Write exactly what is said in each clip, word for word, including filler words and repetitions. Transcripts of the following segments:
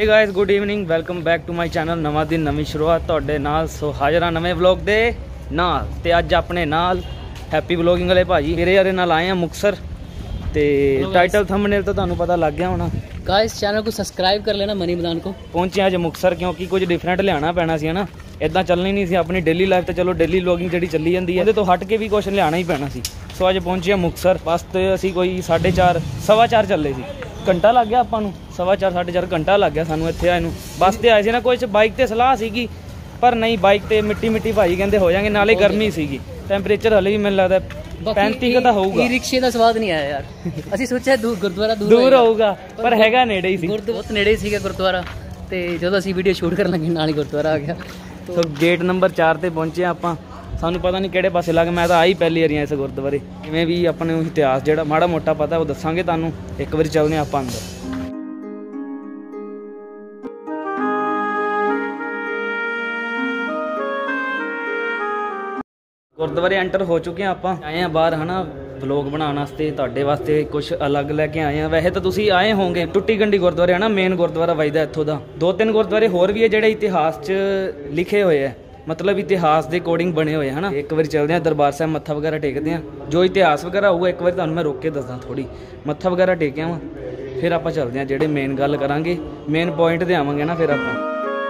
Hey guys good evening welcome back to my channel नवा दिन नवी शुरुआत तुहाडे नाल। सो हाज़र हाँ नवे व्लॉग दे नाल ते अज अपने नाल हैप्पी व्लॉगिंग वाले भाजी मेरे यारे नाल आए हैं मुक्तसर ते टाइटल थंबनेल तो तुहानू पता लग गया होना। गाइस चैनल को सब्सक्राइब कर लेना मनी मैदान को। पहुंचे अज मुक्तसर क्योंकि कुछ डिफरेंट लियाना पैना सी ना, इदा चलनी नहीं सी अपनी डेली लाइफ तो चलो डेली व्लॉगिंग जी चली जाती है तो हट के भी कुछ लियाना ही पैना सी। सो अज पहुंचे मुक्तसर बस तो असी कोई साढ़े चार सवा चार चले सी, घंटा लग गया आपां नूं सवा चार साढ़े चार घंटा लग गया सानू इत्थे आए नूं। बस ते आए सी ना कुछ बाइक ते सलाह सीगी पर नहीं बाइक ते मिट्टी मिट्टी भाई कहंदे हो जाएंगे, नाले गर्मी सीगी टैंपरेचर हले भी मैनूं लगदा पैंती का होगा। रिक्शे का स्वाद नहीं आया यार असीं सोचा दूर गुरुद्वारा दूर दूर होगा पर हैगा नेड़े ही सी, बहुत नेड़े सीगा गुरुद्वारा ते जदों असीं वीडियो शूट करन लगे नाल ही गुरुद्वारा आ गया। तो गेट नंबर चार ते पहुंचे आपां, सानू पता नहीं किहड़े पासे लग, मैं तो आई पहली वारी इस गुरुद्वारे किवें भी अपने इतिहास जिहड़ा माड़ा मोटा पता वो दसांगे तुहानू। एक बारी चलने आपां अंदर। गुरुद्वारे एंटर हो चुके हैं आपां, आए हैं बाहर है ना व्लॉग बनाने वास्ते तुहाडे वास्ते कुछ अलग लैके आए हैं। वैसे तो तुसीं आए होंगे टुट्टी गंडी गुरुद्वारे है ना मेन गुरुद्वारा वजदा इत्थों दा, दो तीन गुरुद्वारे होर भी है जिहड़े इतिहास च लिखे हुए है, मतलब इतिहास के अकॉर्डिंग बने हुए है ना। एक बार चलते हैं दरबार साहब मत्था वगैरह टेकते हैं, जो इतिहास वगैरह होगा एक बार तुहानू मैं रोक के दसदा थोड़ी मत्था वगैरह टेकिया वा फिर आप चलते हैं जेडे मेन गल करांगे मेन पॉइंट ते आवांगे ना फिर आप।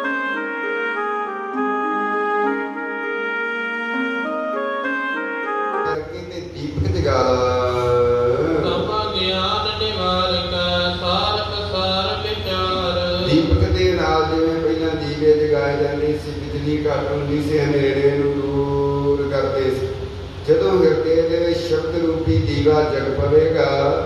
दीपक दे नाल जिवें पहिलां दीवे जगाए जांदे सी, बिजली घट हुंदी सी, हनेरे नूं दूर करदे सी। जदों ਹਿਰਦੇ ਦੇ ਵਿੱਚ ਸ਼ਬਦ ਰੂਪੀ ਦੀਵਾ ਜਗ ਪਵੇਗਾ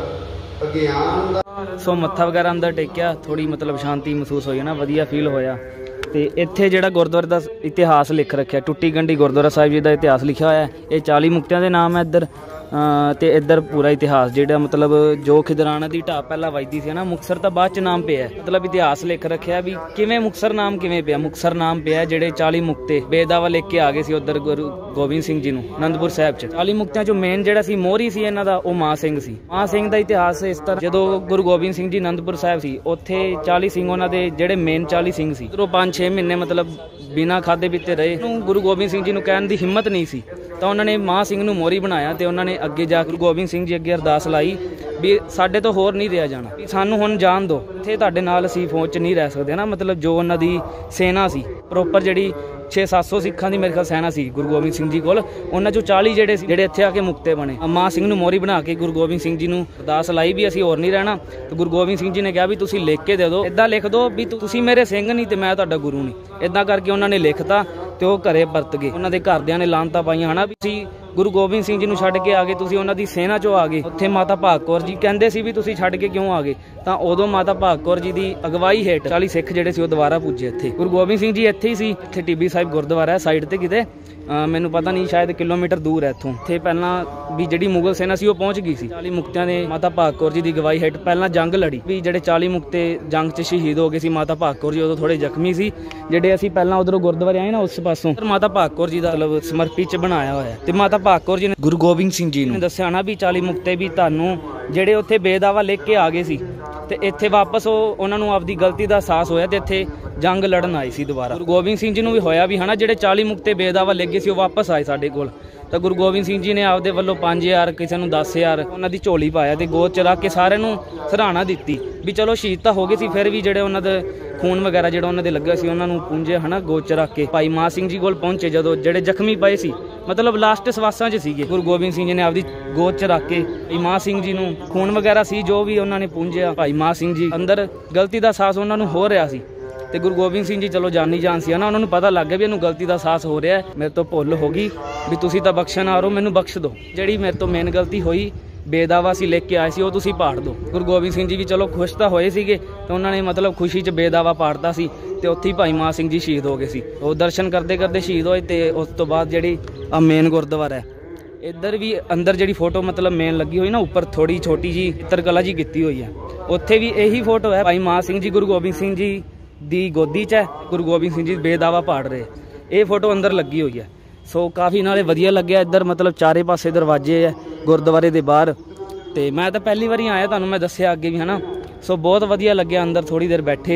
अज्ञान दा। सो मत्था वगैरह अंदर टेकिया थोड़ी मतलब शांति महसूस होई ना, वधिया फील होया। ते इत्थे जिहड़ा गुरुद्वारे दा इतिहास लिख रखिया टुट्टी गंडी गुरुद्वारा साहिब जी दा इतिहास लिखा होया है। ये चाली मुक्तियां दे नाम है इधर ते इधर पूरा इतिहास जिहड़ा मतलब जो खिदराना दी ढाब पहला वजदी सी ना मुक्तसर तो बाद च नाम पे है, मतलब इतिहास लिख रखिया भी किवें मुक्तसर नाम किवें पिया। मुक्तसर नाम पिया जिहड़े चाली मुक्ते बेदावा लेके आ गए सी उधर गुरु गोबिंद सिंह जी नूं आनंदपुर साहिब च। चाली मुक्तियां चों मेन जिहड़ा सी मोहरी सी इन्हां दा ओ मां सिंह सी। मां सिंह दा इतिहास इस तरह जदों गुरु गोबिंद सिंह जी आनंदपुर साहिब सी उत्थे चाली सिंह उन्हां दे जिहड़े मेन चाली सिंह सी उधरों पांच छे महीने मतलब बिना खाधे पीते रहे। गुरु गोबिंद सिंह जी नूं कहण दी हिम्मत नहीं सी तो उन्होंने मां सिंह नूं मोहरी बनाया ते उन्होंने अगे जा गुरु गोबिंद सिंह जी अगे अरदास लाई भी साडे तो होर नहीं रहा जाना, भी सानू हुण जान दो इत्थे तुहाडे नाल असीं फौज च नहीं रह सकदे ना। मतलब जो उन्हां दी सेना सी प्रॉपर जिहड़ी छे सत्त सौ सिखां दी मेरे ख्याल सेना सी गुरु गोबिंद सिंह जी कोल, उन्हां चों चाली जिहड़े सी जिहड़े इत्थे आके मुक्ते बने। मां सिंह नूं मोहरी बना के गुरु गोबिंद सिंह जी नूं अरदास लाई भी असीं होर नहीं रहना। तो गुरु गोबिंद सिंह जी ने कहा भी तुसीं लिख के दे दो, इदां लिख दो भी तुसीं मेरे सिंह नहीं ते मैं तुहाडा गुरु नहीं। इदां करके उन्होंने लिखता ते वो घरे परत गए। उन्होंने घरदियां ने लानतां पाईयां हना भी तुसीं गुरु गोबिंद सिंह जी नूं छड्ड के आ गए, तुसीं उन्हां दी सेना चों आ गए। उत्थे माता भाग कौर जी कहंदे सी भी तुसीं छड्ड के क्यों आ गए, तां उदों माता भाग कौर जी दी अगवाई हेठ चाली सिख जिहड़े सी वो दुबारा पुजे इत्थे। गुरु गोबिंद सिंह जी इत्थे ही सी, इत्थे टिब्बी साहिब गुरुद्वारा है साइड ते किते मैनूं पता नहीं शायद किलोमीटर दूर है इत्थों। इत्थे पहलां भी जिहड़ी मुगल सेना सी वो पहुंच गई सी। चाली मुक्तियां ने माता भाग कौर जी दी अगवाई हेठ पहलां जंग लड़ी भी जिहड़े चाली मुक्ते जंग च शहीद हो गए सी। माता भाग कौर जी उदों थोड़े जख्मी सी, जिहड़े असीं पहलां उधरों गुरुद्वारे आए ना उस पासों माता भाग कौर जी दा मतलब समर्पित च बनाया होया ते माता भाग कौर जी ने गुरु गोबिंद सिंह जी ने दस्सिया ना भी चाली मुक्ते भी तुहानूं जिहड़े उत्थे बेदावा लिख के आ गए सी ते इत्थे वापस उन्हां नूं आपदी गलती दा एहसास होया ते इत्थे जंग लड़न आए सी दोबारा। गुरु गोबिंद सिंह जी नूं भी होया भी है ना जिहड़े चाली मुक्ते बेदावा लिख गए सी वो वापस आए साडे कोल। तो गुरु गोबिंद सिंह जी ने आपदे वल्लों पांच हज़ार किसी नूं दस हज़ार उन्हां दी झोली पाया ते गोद च रख के सारिਆਂ नूं सराहना दित्ती भी चलो शहीद तां हो गए सी फिर भी जिहड़े उन्हां दे खून वगैरह जिहड़ा उन्हां दे लग्गिआ सी उन्हां नूं पूंजे है ना गोद च रख के। भाई मां सिंह जी कोल पहुंचे जदों जिहड़े जख्मी पए सी मतलब लास्ट सवासां च सीगे, गुरु गोबिंद सिंह जी ने आपदी गोद च रख के भाई मां सिंह जी नूं खून वगैरह सी जो भी उन्हां ने पूंजिआ भाई मां सिंह जी अंदर गलती दा एहसास उन्हां नूं हो रिहा सी ते गुरु गोबिंद सिंह जी चलो जानी जान सी ना, उन्होंने पता लग गया भी इन्हूं गलती का एहसास हो रहा है, मेरे तो भुल हो गई भी तुसीं तां बख्शण आ रहो मैनूं बख्श दो, जिहड़ी मेरे तो मेन गलती हुई बेदावा सी लिख के आए सी वो तुसीं पाड़ दो। गुरु गोबिंद सिंह जी भी चलो खुश तो होए सीगे तो उन्होंने मतलब खुशी च बेदावा पाड़ता सी ते उत्थे ही भाई मां सिंह जी शहीद हो गए सी। वो दर्शन करते करते शहीद होए ते उस तो बाद जिहड़ी आ मेन गुरुद्वारा है इधर भी अंदर जिहड़ी फोटो मतलब मेन लगी हुई ना ऊपर थोड़ी छोटी जी चित्रकला जी कीती हुई है, उत्थे भी यही फोटो है भाई मां सिंह जी गुरु गोबिंद सिंह जी दी गोदी च है, गुरु गोबिंद सिंह जी बेदावा पाड़ रहे ये फोटो अंदर लगी हुई है। सो काफ़ी नाले वधिया लग्या इधर मतलब चारे पासे दरवाजे है गुरुद्वारे दे बाहर ते मैं तो पहली बारी आया तुहानूं मैं दस्सिया अगे भी है ना। सो बहुत वधिया लग्या अंदर थोड़ी देर बैठे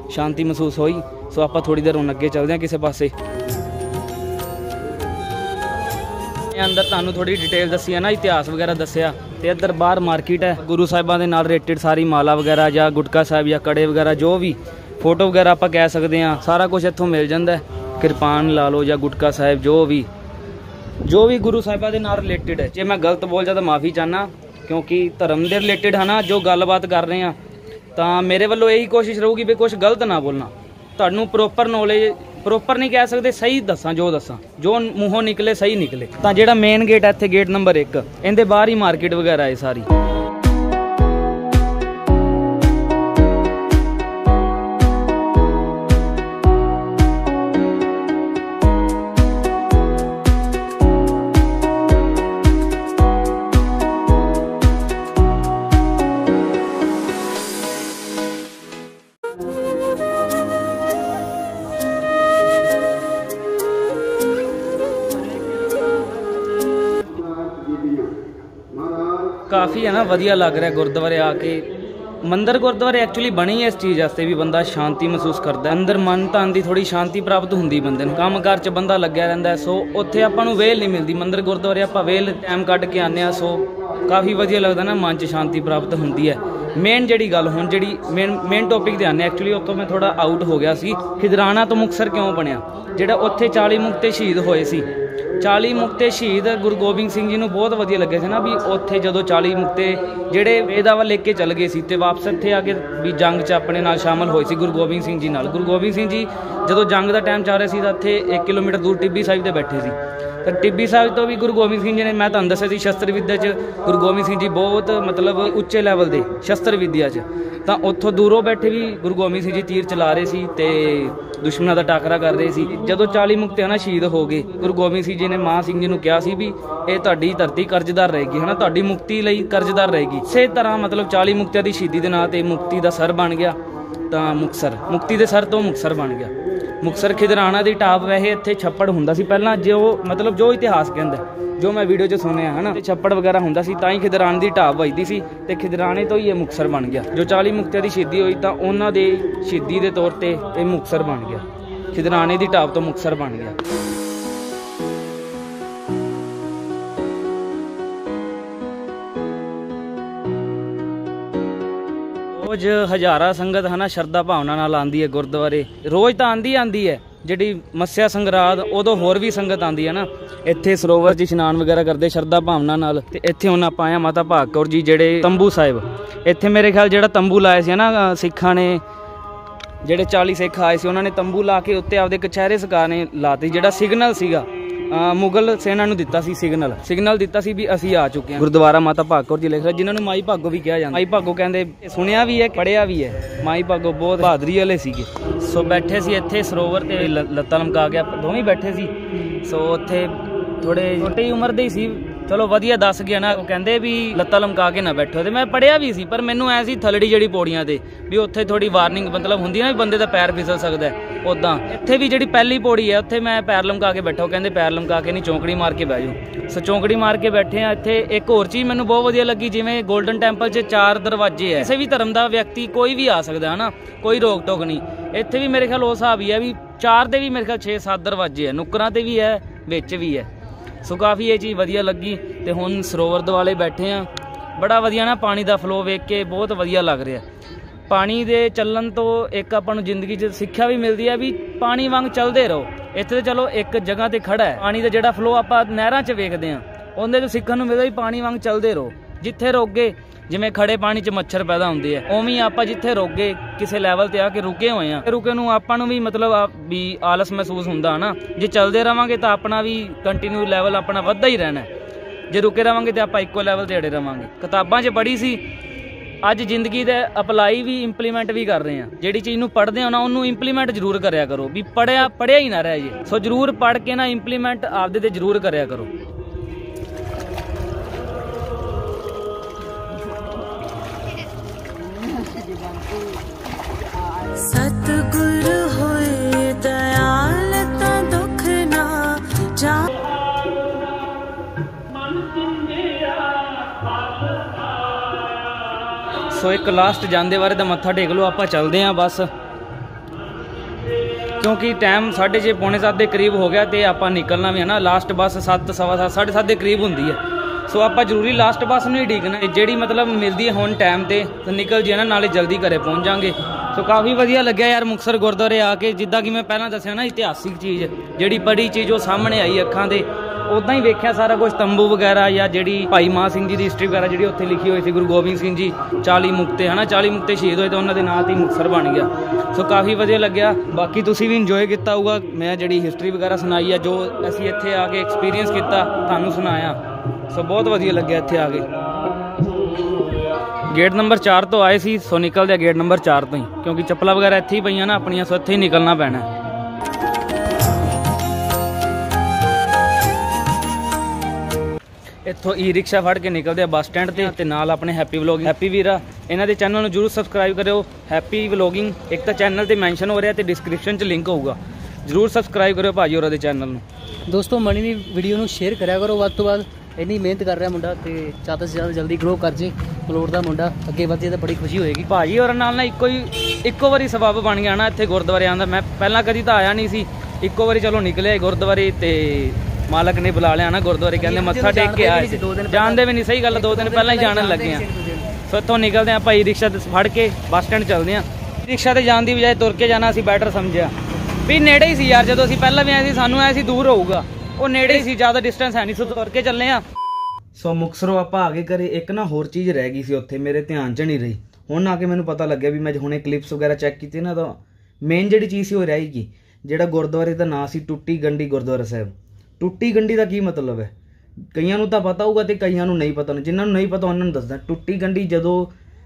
ਸ਼ਾਂਤੀ ਮਹਿਸੂਸ ਹੋਈ। ਸੋ ਆਪਾਂ ਥੋੜੀ ਦੇਰ ਹੁਣ ਅੱਗੇ ਚੱਲਦੇ ਹਾਂ ਕਿਸੇ ਪਾਸੇ। ਅੰਦਰ ਤੁਹਾਨੂੰ ਥੋੜੀ ਡਿਟੇਲ ਦੱਸੀ ਹੈ ਨਾ, ਇਤਿਹਾਸ ਵਗੈਰਾ ਦੱਸਿਆ। ਤੇ ਇੱਧਰ ਬਾਹਰ ਮਾਰਕੀਟ ਹੈ, ਗੁਰੂ ਸਾਹਿਬਾਂ ਦੇ ਨਾਲ ਰਿਲੇਟਡ ਸਾਰੀ ਮਾਲਾ ਵਗੈਰਾ ਜਾਂ ਗੁਟਕਾ ਸਾਹਿਬ ਜਾਂ ਕੜੇ ਵਗੈਰਾ ਜੋ ਵੀ ਫੋਟੋ ਵਗੈਰਾ ਆਪਾਂ ਕਹਿ ਸਕਦੇ ਹਾਂ, ਸਾਰਾ ਕੁਝ ਇੱਥੋਂ ਮਿਲ ਜਾਂਦਾ। ਕਿਰਪਾਨ ਲਾ ਲਓ ਜਾਂ ਗੁਟਕਾ ਸਾਹਿਬ, ਜੋ ਵੀ ਜੋ ਵੀ ਗੁਰੂ ਸਾਹਿਬਾਂ ਦੇ ਨਾਲ ਰਿਲੇਟਡ ਹੈ। ਜੇ ਮੈਂ ਗਲਤ ਬੋਲ ਜਾ ਤਾਂ ਮਾफ़ੀ ਚਾਹੁੰਦਾ, ਕਿਉਂਕਿ ਧਰਮ ਦੇ ਰਿਲੇਟਡ ਹੈ ਨਾ ਜੋ ਗੱਲਬਾਤ ਕਰ ਰਹੇ ਹਾਂ, ਤਾਂ ਮੇਰੇ ਵੱਲੋਂ ਇਹੀ ਕੋਸ਼ਿਸ਼ ਰਹੂਗੀ ਵੀ ਕੁਛ ਗਲਤ ਨਾ ਬੋਲਣਾ। ਤੁਹਾਨੂੰ ਪ੍ਰੋਪਰ ਨੌਲੇਜ, ਪ੍ਰੋਪਰ ਨਹੀਂ ਕਹਿ ਸਕਦੇ, ਸਹੀ ਦੱਸਾਂ, ਜੋ ਦੱਸਾਂ ਜੋ ਮੂੰਹੋਂ ਨਿਕਲੇ ਸਹੀ ਨਿਕਲੇ। ਤਾਂ ਜਿਹੜਾ ਮੇਨ ਗੇਟ ਹੈ ਇੱਥੇ, ਗੇਟ ਨੰਬਰ ਇੱਕ, ਇਹਦੇ ਬਾਹਰ ਹੀ ਮਾਰਕੀਟ ਵਗੈਰਾ ਹੈ ਸਾਰੀ। काफ़ी है ना वधिया लग रहा है गुरुद्वारे आके। मंदिर गुरुद्वारे एक्चुअली बने ही इस चीज़ वास्ते भी बंदा शांति महसूस करता है। अंदर मन तन की थोड़ी शांति प्राप्त होंगी बंदे नूं, काम कार च बंदा लग्या रहिंदा है। सो उत्थे आपां नूं वेल नहीं मिलती, मंदिर गुरुद्वारे आपां वेल टाइम कढ के आने आ। सो काफ़ी वधिया लगता ना, मन च शांति प्राप्त होंदी है। मेन जिहड़ी गल हुण जिहड़ी मेन मेन टॉपिक ते आने, एक्चुअली उत्थों मैं थोड़ा आउट हो गया सी। खिदराना तो मुक्तसर क्यों बनिया, जिहड़ा उत्थे चाली मुक्ते शहीद होए सी, चाली मुक्ते शहीद गुरु गोबिंद सिंह जी नूं बहुत वधिया लगे थे ना भी उत्थे जदों चाली मुक्ते जिहड़े वेदावा लेके चल गए सी ते वापस इत्थे आके भी जंग च अपने नाल शामिल होए सी गुरु गोबिंद सिंह जी नाल। गुरु गोबिंद सिंह जी जदों जंग दा टाइम चल रहा सी तां इत्थे एक किलोमीटर दूर टिब्बी साहिब ते बैठे सी। तो टिब्बी साहिब तो भी गुरु गोबिंद सिंह जी ने, मैं तुहानूं दस्सिया सी शस्त्र विद्या च गुरु गोबिंद सिंह जी बहुत मतलब उच्चे लैवल दे शस्त्र विद्या च, तो उत्थों दूरों बैठे भी गुरु गोबिंद सिंह जी तीर चला रहे सी ते दुश्मनों का टाकरा कर रहे सी। जदों चाली मुक्ते है ना शहीद हो गए, गुरु गोबिंद सिंह जी ने मां सिंह जी नूं कहा सी भी ये तुहाडी धरती कर्जदार रहेगी, है ना, तुहाडी मुक्ति लई कर्जदार रहेगी। इसे तरह मतलब चाली मुक्तियां दी शहीदी दे नां ते मुक्ति दा सर बन गया तो मुक्तसर, मुक्ति दे सर तो मुक्तसर बन गया। मुक्तसर खिदराना दी टाप वैसे इत्थे छप्पड़ हुंदा सी पहला, जो मतलब जो इतिहास कहंदा, जो मैं वीडियो च सुनिया है ना, छप्पड़ वगैरह हुंदा सी तां ही खिदराने दी टाप वजदी सी ते खिदराने तो ही ये मुक्तसर बन गया। जो चाली मुक्तियां दी शहीदी होई तां उन्हां दे शहीदी दे तौर ते ये मुक्तसर बन गया, खिदराने दी टाप तो मुक्तसर बन गया। रोज हज़ारा संगत है ना शरदा भावना नाल आंदी है गुरुद्वारे, रोज़ तो आंदी आंदी है। जिहड़ी मस्या संगराद उदों होर भी संगत आंदी है ना, इत्थे सरोवर च इशनान वगैरह करते शरदा भावना नाल। ते इत्थे हुण आपां आए माता भाग कौर जी जिहड़े तंबू साहिब, इत्थे मेरे ख्याल जिहड़ा तंबू लाया सी ना सिखां ने, जिहड़े चाली सिख आए सी उन्होंने तंबू ला के उत्ते आपदे कचहरे सरकार ने लाती, जिहड़ा सिग्नल सीगा मुगल सेना नूं दिता सी, सिग्नल सिग्नल दिता सी भी असीं आ चुके हैं। गुरुद्वारा माता भागो जी लिखा, जिन्होंने माई भागो भी कहा जाता, माई भागो कहंदे, सुनिया भी है पढ़िया भी है। माई भागो बहुत बहादरी वाले सीगे। सो बैठे सी इत्थे सरोवर ते लत्तां लमका के दोवें बैठे सी। सो उत्थे थोड़े छोटी उम्र दे सी, चलो वधिया दस गया ना, कहंदे भी लत्तां लमका के ना बैठो। तो मैं पढ़िया भी सी, पर मैनूं ऐ सी थलड़ी जिहड़ी पौड़ियां ते भी उत्थे थोड़ी वार्निंग मतलब हुंदी ना भी बंदे दा पैर फिसल सकदा है, उदां इत्थे भी जिहड़ी पहली पौड़ी है उत्थे मैं पैर लमका के बैठा, कहंदे पैर लमका के नहीं चौंकड़ी मार के बह जाओ। सो चौंकड़ी मार के बैठे हैं। इत्थे एक होर चीज़ मैनूं बहुत वधिया लगी, जिवें गोल्डन टैंपल च चार दरवाजे है, किसी भी धर्म का व्यक्ति कोई भी आ सकदा है ना, कोई रोक टोक नहीं। इत्थे भी मेरे ख्याल उस हिसाब ही है भी चार दे भी मेरे ख्याल छे सत्त दरवाजे है, नुक्करां ते भी है, विच भी है। सो काफ़ी ये चीज़ वधिया लगी। तो हुण सरोवर दे वाले बैठे हैं, बड़ा वधिया ना पानी का फ्लो वेख के बहुत वधिया लग रहा है। पानी दे चलन तो एक आपां नूं जिंदगी च सिक्ख्या भी मिलती है भी पानी वांग चलते रहो। इत्थे तो चलो एक जगह ते खड़ा है, पानी का जिहड़ा फ्लो आपां नहरां च वेखदे हां, उहदे तो सीखण नूं मिलदा भी पानी वांग चलते रहो। जिथे रोक गए, जिवें खड़े पानी च मच्छर पैदा होंदे है, उवें आपां जिथे रोक गए किसी लैवल ते आके रुके होए हैं, रुके नूं आपां नूं भी मतलब भी आलस महसूस हुंदा ना। जे चलते रहांगे तो अपना भी कंटिन्यू लैवल अपना वधदा ही रहना है, जे रुके रहांगे तो आपां इक्को लैवल ते अड़े रहांगे। किताबां च पढ़ी सी, अज जिंदगी दे अपलाई भी इंप्लीमेंट भी कर रहे हैं। जिहड़ी चीज़ नूं पढ़दे हो ना उन्होंने इंप्लीमेंट जरूर करया करो, भी पढ़िया पढ़िया ही ना रह जे। सो जरूर पढ़ के ना इंप्लीमेंट आपदे ते जरूर करया करो। सतगुरु होए दयाल ता दुख ना जा। सो एक लास्ट जांदे बारे दा मत्था टेक लो, आपां चलदे हां बस। ਕਿਉਂਕਿ ਟਾਈਮ ਸਾਢੇ ਛੇ ਪੌਣੇ ਸੱਤ ਦੇ ਕਰੀਬ ਹੋ ਗਿਆ ਤੇ ਆਪਾਂ ਨਿਕਲਣਾ ਵੀ ਹੈ ਨਾ। ਲਾਸਟ ਬੱਸ ਸੱਤ ਸਵਾ ਸੱਤ ਸਾਢੇ ਸੱਤ ਦੇ ਕਰੀਬ ਹੁੰਦੀ ਹੈ। ਸੋ ਆਪਾਂ ਜ਼ਰੂਰੀ ਲਾਸਟ ਬੱਸ ਨੂੰ ਹੀ ਉਡੀਕਣਾ, ਜਿਹੜੀ ਮਤਲਬ ਮਿਲਦੀ ਹੈ ਹੁਣ ਟਾਈਮ ਤੇ ਤਾਂ ਨਿਕਲ ਜੀ ਨਾ, ਨਾਲੇ ਜਲਦੀ ਘਰੇ ਪਹੁੰਚ ਜਾਵਾਂਗੇ। ਸੋ ਕਾਫੀ ਵਧੀਆ ਲੱਗਿਆ ਯਾਰ ਮੁਕਤਸਰ ਗੁਰਦੁਆਰੇ ਆ ਕੇ। ਜਿੱਦਾਂ ਕਿ ਮੈਂ ਪਹਿਲਾਂ ਦੱਸਿਆ ਨਾ, ਇਤਿਹਾਸਿਕ ਚੀਜ਼ ਜਿਹੜੀ ਬੜੀ ਚੀਜ਼ ਉਹ ਸਾਹਮਣੇ ਆਈ ਅੱਖਾਂ ਦੇ, ਉੱਦਾਂ ਹੀ ਵੇਖਿਆ ਸਾਰਾ ਕੁਝ, ਤੰਬੂ ਵਗੈਰਾ ਜਾਂ ਜਿਹੜੀ ਭਾਈ ਮਾਨ ਸਿੰਘ ਜੀ ਦੀ ਹਿਸਟਰੀ ਵਗੈਰਾ ਜਿਹੜੀ ਉੱਥੇ ਲਿਖੀ ਹੋਈ ਸੀ, ਗੁਰੂ ਗੋਬਿੰਦ ਸਿੰਘ ਜੀ ਚਾਲੀ ਮੁਕਤੇ ਹੈ ਨਾ, ਚਾਲੀ ਮੁਕਤੇ ਸ਼ਹੀਦ ਹੋਏ ਤਾਂ ਉਹਨਾਂ ਦੇ ਨਾਂ 'ਤੇ ਹੀ ਮੁਕਤਸਰ ਬਣ ਗਿਆ। ਸੋ ਕਾਫੀ ਵਧੀਆ ਲੱਗਿਆ। ਬਾਕੀ ਤੁਸੀਂ ਵੀ ਇੰਜੋਏ ਕੀਤਾ ਹੋਊਗਾ। ਮੈਂ ਜਿਹੜੀ ਹਿਸਟਰੀ ਵਗੈਰਾ ਸੁਣਾਈ ਆ, ਜੋ ਅਸੀਂ ਇੱਥੇ ਆ ਕੇ ਐਕਸਪੀਰੀਅੰਸ ਕੀਤਾ ਤੁਹਾਨੂੰ ਸੁਣਾਇਆ। ਸੋ ਬਹੁਤ ਵਧੀਆ ਲੱਗਿਆ ਇੱਥੇ ਆ ਕੇ। ਗੇਟ ਨੰਬਰ ਚਾਰ ਤੋਂ ਆਏ ਸੀ, ਸੋ ਨਿਕਲਦੇ ਆ ਗੇਟ ਨੰਬਰ ਚਾਰ ਤੋਂ ਹੀ, ਕਿਉਂਕਿ ਚੱਪਲਾਂ ਵਗੈਰਾ ਇੱਥੇ ਹੀ ਪਈਆਂ ਨਾ ਆਪਣੀਆਂ, ਸੋ ਇੱਥੇ ਹੀ ਨਿਕਲਣਾ ਪੈਣਾ। ਇੱਥੋਂ ਈ ਰਿਕਸ਼ਾ ਫੜ ਕੇ ਨਿਕਲਦੇ ਆ ਬੱਸ ਸਟੈਂਡ ਤੇ ਤੇ ਨਾਲ ਆਪਣੇ ਹੈਪੀ ਵਲੋਗਿੰਗ ਹੈਪੀ ਵੀਰਾ, ਇਹਨਾਂ ਦੇ ਚੈਨਲ ਨੂੰ ਜਰੂਰ ਸਬਸਕ੍ਰਾਈਬ ਕਰਿਓ। ਹੈਪੀ ਵਲੋਗਿੰਗ ਇੱਕ ਤਾਂ ਚੈਨਲ ਤੇ ਮੈਂਸ਼ਨ ਹੋ ਰਿਹਾ ਤੇ ਡਿਸਕ੍ਰਿਪਸ਼ਨ 'ਚ ਲਿੰਕ ਹੋਊਗਾ, ਜਰੂਰ ਸਬਸਕ੍ਰਾਈਬ ਕਰਿਓ ਭਾਜੀ ਹੋਰਾਂ ਦੇ ਚੈਨਲ ਨੂੰ। ਦੋਸਤੋ ਮਣੀ ਦੀ ਵੀਡੀਓ ਨੂੰ ਸ਼ੇਅਰ ਕਰਿਆ ਕਰੋ ਵੱਧ ਤੋਂ ਵੱਧ। ਇੰਨੀ ਮਿਹਨਤ ਕਰ ਰਿਹਾ ਮੁੰਡਾ ਤੇ ਜ਼ਿਆਦਾ ਤੋਂ ਜ਼ਿਆਦਾ ਜਲਦੀ ਗਰੋ ਕਰ ਜੇ, ਫਲੋਰ ਦਾ ਮੁੰਡਾ ਅੱਗੇ ਵਧੇ ਤਾਂ ਬੜੀ ਖੁਸ਼ੀ ਹੋਏਗੀ। ਭਾਜੀ ਹੋਰਾਂ ਨਾਲ ਨਾ ਇੱਕੋ ਹੀ ਇੱਕੋ ਵਾਰੀ ਸਬੱਬ ਬਣ ਗਿਆ ਨਾ ਇੱਥੇ ਗੁਰਦੁਆਰੇ ਆਉਣ ਦਾ। ਮੈਂ ਪਹਿਲਾਂ ਕਦੀ ਤਾਂ ਆਇਆ ਨਹੀਂ ਸੀ, ਇੱਕੋ ਵਾਰੀ ਚਲੋ ਨਿਕਲਿਆ ਗੁਰਦੁਆਰੇ ਤੇ ਮਾਲਕ ਨੇ ਬੁਲਾ ਲਿਆ ਨਾ ਗੁਰਦੁਆਰੇ, ਕਹਿੰਦੇ ਮੱਥਾ ਟੇਕ ਕੇ ਆਏ ਸੀ। ਜਾਣਦੇ ਵੀ ਨਹੀਂ, ਸਹੀ ਗੱਲ, ਦੋ ਦਿਨ ਪਹਿਲਾਂ ਹੀ ਜਾਣਨ ਲੱਗੇ ਆ। ਸੋ ਇੱਥੋਂ ਨਿਕਲਦੇ ਆ ਭਾਈ ਰਿਕਸ਼ਾ ਤੇ ਫੜ ਕੇ ਬੱਸ ਸਟੈਂਡ ਚੱਲਦੇ ਆ। ਰਿਕਸ਼ਾ ਤੇ ਜਾਣ ਦੀ ਬਜਾਏ ਤੁਰ ਕੇ ਜਾਣਾ ਅਸੀਂ ਬੈਟਰ ਸਮਝਿਆ ਵੀ ਨੇੜੇ ਹੀ ਸੀ ਯਾਰ। ਜਦੋਂ ਅਸੀਂ ਪਹਿਲਾਂ ਵੀ ਆਏ ਸੀ ਸਾਨੂੰ ਐ ਸੀ ਦੂਰ ਹੋਊਗਾ, ਉਹ ਨੇੜੇ ਹੀ ਸੀ, ਜ਼ਿਆਦਾ ਡਿਸਟੈਂਸ ਹੈ ਨਹੀਂ, ਸੋ ਤੁਰ ਕੇ ਚੱਲੇ ਆ। ਸੋ ਮੁਕਤਸਰੋਂ ਆਪਾਂ ਆ ਕੇ ਘਰੇ ਇੱਕ ਨਾ ਹੋਰ ਚੀਜ਼ ਰਹਿ ਗਈ ਸੀ ਉੱਥੇ, ਮੇਰੇ ਧਿਆਨ 'ਚ ਨਹੀਂ ਰਹੀ। ਹੁਣ ਆ ਕੇ ਮੈਨੂੰ ਪਤਾ ਲੱਗਿਆ ਵੀ ਮੈਂ ਹੁਣੇ ਕਲਿੱਪਸ ਵਗੈਰਾ ਚੈੱਕ ਕੀਤੇ ਨਾ, ਤਾਂ ਮੇਨ ਜਿਹੜੀ ਚੀਜ਼ ਸੀ ਉਹ ਰਹਿ ਗਈ। ਜਿਹੜਾ ਗੁਰਦੁਆਰੇ ਦਾ ਨਾਂ ਸੀ ਟੁੱਟੀ ਗੰਢੀ ਗੁਰਦੁਆਰਾ ਸਾਹਿਬ। ਟੁੱਟੀ ਗੰਢੀ ਦਾ ਕੀ ਮਤਲਬ ਹੈ? ਕਈਆਂ ਨੂੰ ਤਾਂ ਪਤਾ ਹੋਊਗਾ ਤੇ ਕਈਆਂ ਨੂੰ ਨਹੀਂ ਪਤਾ। ਜਿਨ੍ਹਾਂ ਨੂੰ ਨਹੀਂ ਪਤਾ ਉਹਨਾਂ ਨੂੰ ਦੱਸਦਾ। ਟੁੱਟੀ ਗੰਢੀ ਜਦੋਂ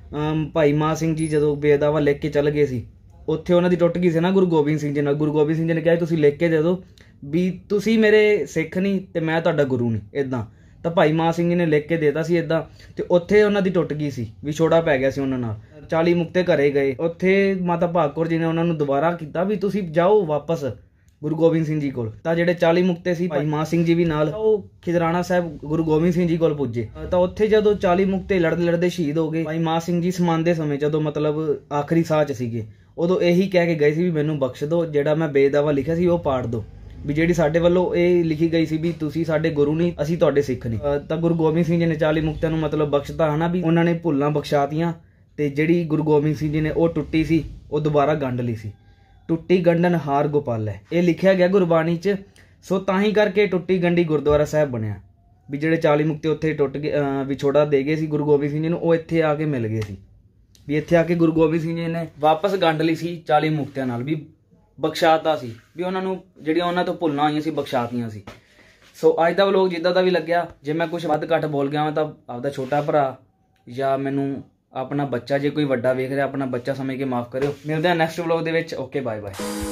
ਭਾਈ ਮਾਨ ਸਿੰਘ ਜੀ ਜਦੋਂ ਬੇਦਾਵਾ ਲਿਖ ਕੇ ਚੱਲ ਗਏ ਸੀ, ਉੱਥੇ ਉਹਨਾਂ ਦੀ ਟੁੱਟ ਗਈ ਸੀ ਨਾ ਗੁਰੂ ਗੋਬਿੰਦ ਸਿੰਘ ਜੀ ਨਾਲ। ਗੁਰੂ ਗੋਬਿੰਦ ਸਿੰਘ ਜੀ ਨੇ ਕਿਹਾ ਤੁਸੀਂ ਲਿਖ ਕੇ ਦੇ ਦਿਓ ਵੀ ਤੁਸੀਂ ਮੇਰੇ ਸਿੱਖ ਨਹੀਂ ਤੇ ਮੈਂ ਤੁਹਾਡਾ ਗੁਰੂ ਨਹੀਂ, ਇੱਦਾਂ। ਤਾਂ ਭਾਈ ਮਾਨ ਸਿੰਘ ਜੀ ਨੇ ਲਿਖ ਕੇ ਦੇਤਾ ਸੀ ਇੱਦਾਂ, ਤੇ ਉੱਥੇ ਉਹਨਾਂ ਦੀ ਟੁੱਟ ਗਈ ਸੀ, ਵਿਛੋੜਾ ਪੈ ਗਿਆ ਸੀ ਉਹਨਾਂ ਨਾਲ। ਚਾਲੀ ਮੁਕਤੇ ਘਰੇ ਗਏ, ਉੱਥੇ ਮਾਤਾ ਭਾਗ ਕੌਰ ਜੀ ਨੇ ਉਹਨਾਂ ਨੂੰ ਦੁਬਾਰਾ ਕੀਤਾ ਵੀ ਤੁਸੀਂ ਜਾਓ ਵਾਪਸ ਗੁਰੂ ਗੋਬਿੰਦ ਸਿੰਘ ਜੀ ਕੋਲ। ਤਾਂ ਜਿਹੜੇ ਚਾਲੀ ਮੁਕਤੇ ਸੀ ਭਾਈ ਮਾਨ ਸਿੰਘ ਜੀ ਵੀ ਨਾਲ, ਉਹ ਖਿਦਰਾਣਾ ਸਾਹਿਬ ਗੁਰੂ ਗੋਬਿੰਦ ਸਿੰਘ ਜੀ ਕੋਲ ਪੁੱਜੇ। ਤਾਂ ਉੱਥੇ ਜਦੋਂ ਚਾਲੀ ਮੁਕਤੇ ਲੜਦੇ ਲੜਦੇ ਸ਼ਹੀਦ ਹੋ ਗਏ, ਭਾਈ ਮਾਨ ਸਿੰਘ ਜੀ ਸਮਾਉਂਦੇ ਸਮੇਂ ਜਦੋਂ ਮਤਲਬ ਆਖਰੀ ਸਾਹ 'ਚ ਸੀਗੇ, ਉਦੋਂ ਇਹੀ ਕਹਿ ਕੇ ਗਏ ਸੀ ਵੀ ਮੈਨੂੰ ਬਖਸ਼ ਦਿਓ, ਜਿਹੜਾ ਮੈਂ ਬੇਦਾਵਾ ਲਿਖਿਆ ਸੀ ਉਹ ਪਾੜ ਦਿਓ, ਵੀ ਜਿਹੜੀ ਸਾਡੇ ਵੱਲੋਂ ਇਹ ਲਿਖੀ ਗਈ ਸੀ ਵੀ ਤੁਸੀਂ ਸਾਡੇ ਗੁਰੂ ਨਹੀਂ, ਅਸੀਂ ਤੁਹਾਡੇ ਸਿੱਖ ਨਹੀਂ। ਤਾਂ ਗੁਰੂ ਗੋਬਿੰਦ ਸਿੰਘ ਜੀ ਨੇ ਚਾਲੀ ਮੁਕਤਿਆਂ ਨੂੰ ਮਤਲਬ ਬਖਸ਼ਤਾ ਹਨਾ, ਵੀ ਉਹਨਾਂ ਨੇ ਭੁੱਲਾਂ ਬਖਸ਼ਾਤੀਆਂ। ਤੇ ਜਿਹੜੀ ਗੁਰੂ ਗੋਬਿੰਦ ਸਿੰਘ ਜੀ ਨੇ ਉਹ ਟੁੱਟੀ ਸੀ ਉਹ ਦੁਬਾਰਾ ਗੰਢ ਲਈ ਸੀ। ਟੁੱਟੀ ਗੰਢਨ ਹਾਰ ਗੋਪਾਲ ਹੈ, ਇਹ ਲਿਖਿਆ ਗਿਆ ਗੁਰਬਾਣੀ 'ਚ। ਸੋ ਤਾਂ ਹੀ ਕਰਕੇ ਟੁੱਟੀ ਗੰਢੀ ਗੁਰਦੁਆਰਾ ਸਾਹਿਬ ਬਣਿਆ, ਵੀ ਜਿਹੜੇ ਚਾਲੀ ਮੁਕਤੇ ਉੱਥੇ ਟੁੱਟ ਗਏ, ਵਿਛੋੜਾ ਦੇ ਗਏ ਸੀ ਗੁਰੂ ਗੋਬਿੰਦ ਸਿੰਘ ਜੀ ਨੂੰ, ਉਹ ਇੱਥੇ ਆ ਕੇ ਮਿਲ ਗਏ ਸੀ। ਵੀ ਇੱਥੇ ਆ ਕੇ ਗੁਰੂ ਗੋਬਿੰਦ ਸਿੰਘ ਜੀ ਨੇ ਵਾਪਸ ਗੰਢ ਲਈ ਸੀ ਚਾਲੀ ਮੁਕਤਿਆਂ ਨਾਲ, ਵੀ ਬਖਸ਼ਾਤਾ ਸੀ, ਵੀ ਉਹਨਾਂ ਨੂੰ ਜਿਹੜੀਆਂ ਉਹਨਾਂ ਤੋਂ ਭੁੱਲਾਂ ਆਈਆਂ ਸੀ ਬਖਸ਼ਾਤੀਆਂ ਸੀ। ਸੋ ਅੱਜ ਦਾ ਵਲੋਗ ਜਿੱਦਾਂ ਦਾ ਵੀ ਲੱਗਿਆ, ਜੇ ਮੈਂ ਕੁਝ ਵੱਧ ਘੱਟ ਬੋਲ ਗਿਆ ਤਾਂ ਆਪਦਾ ਛੋਟਾ ਭਰਾ ਜਾਂ ਮੈਨੂੰ ਆਪਣਾ ਬੱਚਾ, ਜੇ ਕੋਈ ਵੱਡਾ ਵੇਖ ਰਿਹਾ ਆਪਣਾ ਬੱਚਾ ਸਮਝ ਕੇ ਮਾਫ ਕਰਿਓ। ਮਿਲਦੇ ਹਾਂ ਨੈਕਸਟ ਵਲੋਗ ਦੇ ਵਿੱਚ। Okay bye bye.